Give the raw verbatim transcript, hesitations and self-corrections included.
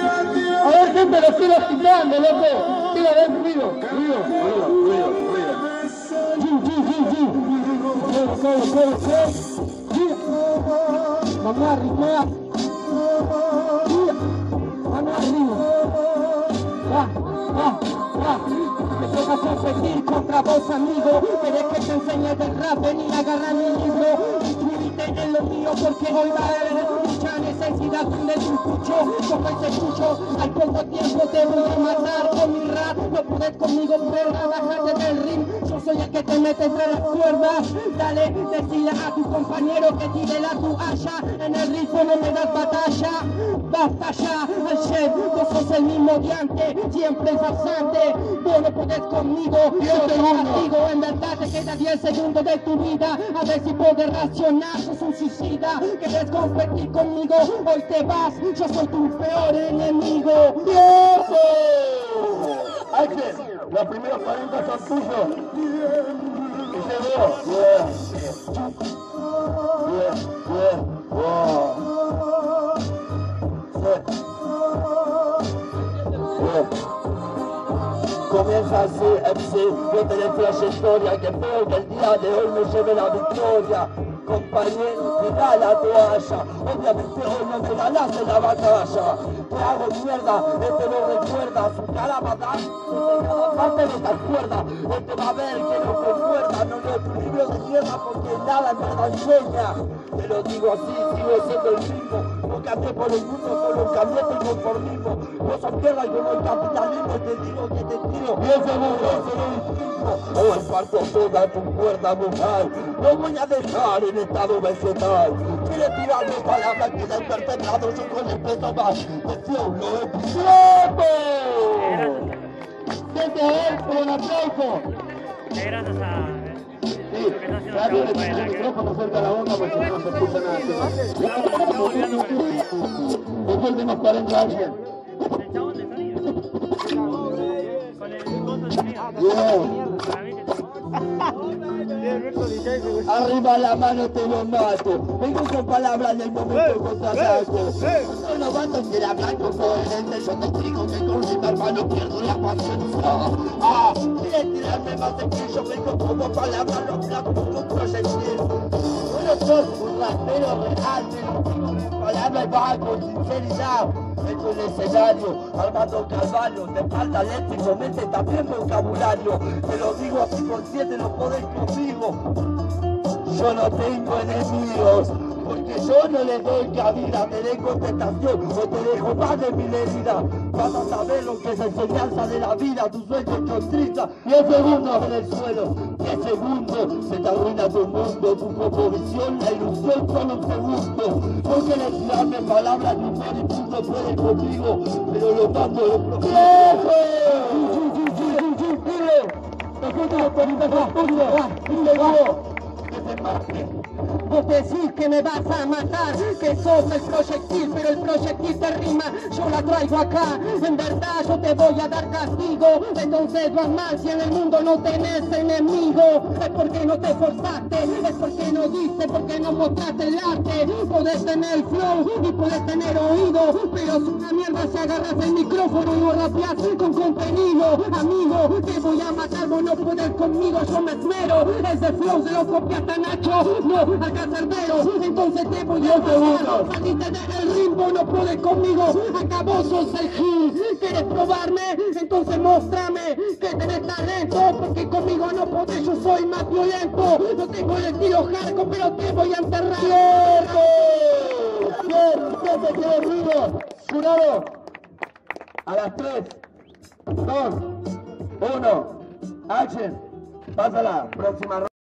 A ver, gente, lo quiero agitando, loco. Quiero ver ruido, ruido, ruido, ruido, ruido. G, G, G, G. Ok, ok, ok. G. Vamos arriba. G. Vamos arriba. Va, va, va. Me toca competir contra vos, amigo. Querés que te enseñe del rap, vení a agarrar mi libro. Inscríbete en lo mío porque hoy va a haber mucha necesidad de tu escucho. Como ese cucho, al poco tiempo te voy a matar con mi rap. No puedes conmigo, perra, bájate del ring. Yo soy el que te mete entre las cuerdas. Dale, decile a tu compañero que tire la toalla. En el ritmo no me das batalla. Basta ya, al chef, vos sos el mismo diante. Siempre farsante, vos no podés conmigo. Yo te castigo, en verdad te queda diez segundos de tu vida. A ver si podés racionar, sos un suicida. Querés competir conmigo, hoy te vas. Yo soy tu peor enemigo. ¡Tiempo! Axel, los primeros cuarenta son tuyos. Y llegó. Bien, bien, bien. Wow. Bien. Comienza así, M C, yo tenés trayectoria, que espero que el día de hoy me lleve la victoria. Compañero, tira la toalla, obviamente hoy no me ganás en la batalla. Te hago mierda, este no recuerda, su cara va a dar desde cada parte de esta cuerda. Este va a ver que no concuerda, no leo tu libro de mierda porque nada me da enseña. Te lo digo así, sigo siendo el mismo. No cambié por el mundo, solo cambié tu conformismo. No sos tierra y como el capitalismo, te digo que te tiro. Diez segundos, o esparto toda tu cuerda vocal. No voy a dejar en estado vegetal. Quiere tirarme palabras que han perpetrado yo con el peso más. De flow, lo he ¡tiempo! Gente, a ver, por un aplauso. Gracias a... Sí, ya viene el micrófono cerca de la boca porque si no, no se escucha nada. Los últimos cuarenta años. El chabón de sonido. Con el coso de sonido. Arriba la mano te lo mato. Vengo con palabras del momento contraataco. Soy novato que era blanco coherente. Yo te explico que con mi hermano pierdo la paciencia. Ah, quiere tirarme más de que yo vengo como palabras, los blanco como un proyectil. Yo no soy un rapero real, pero digo con palabras y va con sinceridad. Hecho el escenario, armando calvario, de espalda eléctrico, mente también vocabulario. Te lo digo así por siete, no podés conmigo. Yo no tengo enemigos, porque yo no le doy cabida, te dejo contestación o te dejo más de mil heridas. Vas a saber lo que es enseñanza de la vida, tus sueños con trizas, diez segundos en el suelo, diez segundos, se te arruina tu mundo, tu composición, la ilusión, solo un segundo. No quieres tirarme palabras, ni por y punto puede conmigo, pero lo mando lo profundo. Los últimos cuarenta segundos, que se marque. Vos decís que me vas a matar, que sos el proyectil, pero el proyectil te rima, yo la traigo acá. En verdad yo te voy a dar castigo, entonces vas mal si en el mundo no tenés enemigo. Es porque no te forzaste, es porque no diste, porque no mostraste el arte. Podés tener flow y podés tener oído, pero es una mierda si agarras el micrófono y no rapeás con contenido. Amigo, te voy a matar, vos no podés conmigo, yo me esmero. Ese flow se lo copiaste a Nacho, no al Cancerbero, entonces te voy a matar. Saliste del ritmo, no podés conmigo, acá vos sos el Gil. ¿Quieres probarme? Entonces mostrame que tenés talento, porque conmigo no podés, yo soy más violento. No tengo el estilo hardcore, pero te voy a enterrar. ¡Tiempo! Bien, usted se quedó ruido. Jurado, a las tres, dos, uno, action. Pásala, próxima ronda.